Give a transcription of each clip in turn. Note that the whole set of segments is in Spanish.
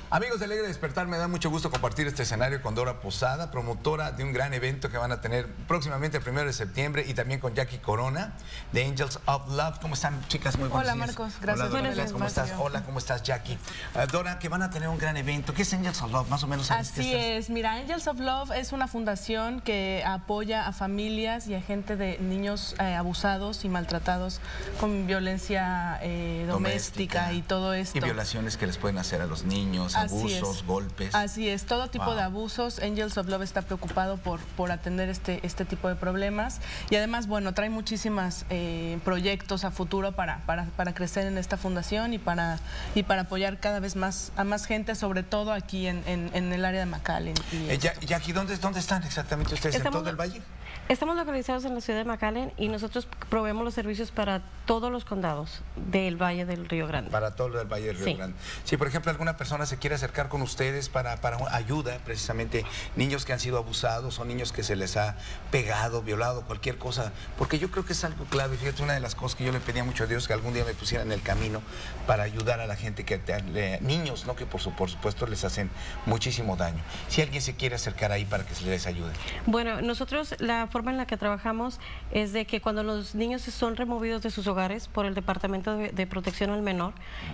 Amigos de Alegre Despertar, me da mucho gusto compartir este escenario con Dora Posada, promotora de un gran evento que van a tener próximamente el 1 de septiembre, y también con Jackie Corona de Angels of Love. ¿Cómo están, chicas? Muy buenos días. Hola, Marcos. Gracias. Hola, Dora, Buenas ¿cómo estás? Hola, ¿cómo estás, Jackie? Dora, que van a tener un gran evento. ¿Qué es Angels of Love? Más o menos. Así es. Mira, Angels of Love es una fundación que apoya a familias y a gente de niños abusados y maltratados con violencia doméstica y todo esto. Y violaciones que les pueden hacer a los niños, abusos, golpes. Así es, todo tipo de abusos. Angels of Love está preocupado por atender este tipo de problemas, y además, bueno, trae muchísimos proyectos a futuro para crecer en esta fundación y para apoyar cada vez más a más gente, sobre todo aquí en el área de McAllen. Jackie, ¿dónde están exactamente ustedes? ¿En todo el valle? Estamos localizados en la ciudad de McAllen y nosotros proveemos los servicios para todos los condados del Valle del Río Grande. Para todo el Valle del Río Grande. Si, por ejemplo, alguna persona se quiere acercar con ustedes para ayuda, precisamente niños que han sido abusados o niños que se les ha pegado, violado, cualquier cosa, porque yo creo que es algo clave. Fíjate, una de las cosas que yo le pedía mucho a Dios, que algún día me pusiera en el camino para ayudar a la gente, niños, ¿no? Que por supuesto les hacen muchísimo daño. Si alguien se quiere acercar ahí para que se les ayude. Bueno, nosotros la forma en la que trabajamos es de que cuando los niños son removidos de sus hogares por el Departamento de Protección al Menor,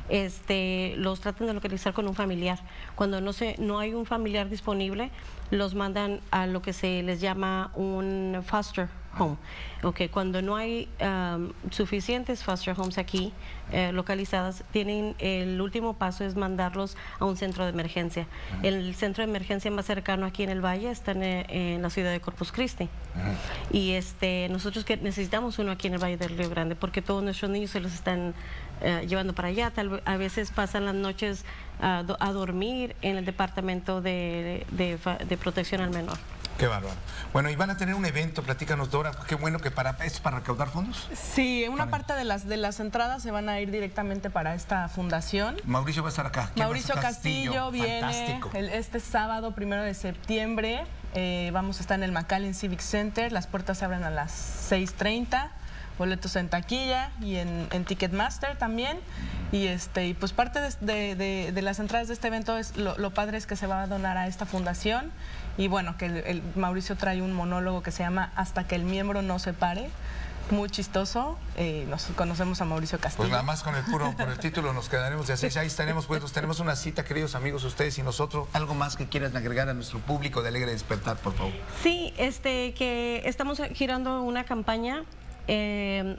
los tratan de localizar con un familiar. Cuando no hay un familiar disponible, los mandan a lo que se les llama un foster home. Cuando no hay suficientes foster homes aquí localizadas, el último paso es mandarlos a un centro de emergencia. El centro de emergencia más cercano aquí en el Valle está en la ciudad de Corpus Christi. Y nosotros necesitamos uno aquí en el Valle del Río Grande, porque todos nuestros niños se los están llevando para allá. A veces pasan las noches a dormir en el Departamento de Protección al Menor. Qué bárbaro. Bueno, y van a tener un evento, platícanos, Dora, qué bueno que ¿es para recaudar fondos? Sí, una parte de las entradas se van a ir directamente para esta fundación. Mauricio va a estar acá. Mauricio Castillo viene este sábado 1 de septiembre. Vamos a estar en el McAllen Civic Center. Las puertas se abren a las 6:30. Boletos en taquilla y en Ticketmaster también. Y pues parte de las entradas de este evento es lo padre es que se va a donar a esta fundación. Y bueno, que el Mauricio trae un monólogo que se llama Hasta que el miembro no se pare. Muy chistoso. Nos conocemos a Mauricio Castillo. Pues nada más con el título nos quedaremos de así. Ahí estaremos, pues tenemos una cita, queridos amigos, ustedes y nosotros. ¿Algo más que quieran agregar a nuestro público de Alegre Despertar, por favor? Sí, que estamos girando una campaña en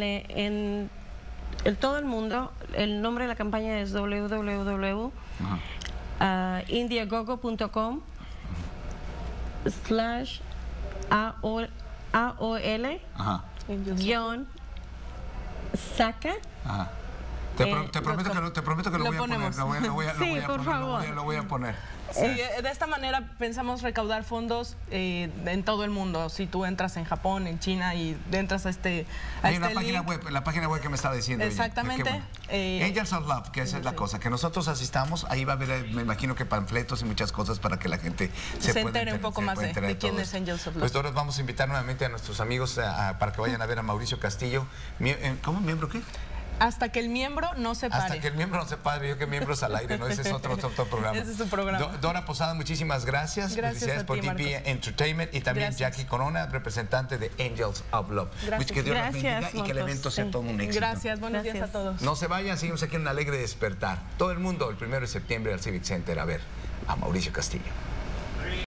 todo el mundo. El nombre de la campaña es www.indiegogo.com/AOL-saca. Te prometo que lo voy a poner. Lo voy a poner. Sí, de esta manera pensamos recaudar fondos en todo el mundo. Si tú entras en Japón, en China y entras a hay una página web, la página web que me estaba diciendo. Exactamente. Angels of Love, que esa es la cosa, que nosotros asistamos, ahí va a haber, me imagino que panfletos y muchas cosas para que la gente se entere un poco más de quién es Angels of Love. Pues ahora vamos a invitar nuevamente a nuestros amigos para que vayan a ver a Mauricio Castillo. ¿Cómo? ¿Miembro qué? Hasta que el miembro no se pare. Hasta que el miembro no se pare. Yo que miembros al aire, ¿no? Ese es otro programa. Ese es su programa. Dora Posada, muchísimas gracias. Felicidades por TP Entertainment, y también Jackie Corona, representante de Angels of Love. Gracias. Que Dios los bendiga y que el evento sea todo un éxito. Gracias, buenos días a todos. No se vayan, seguimos aquí en Un Alegre Despertar. Todo el mundo el 1 de septiembre al Civic Center a ver a Mauricio Castillo.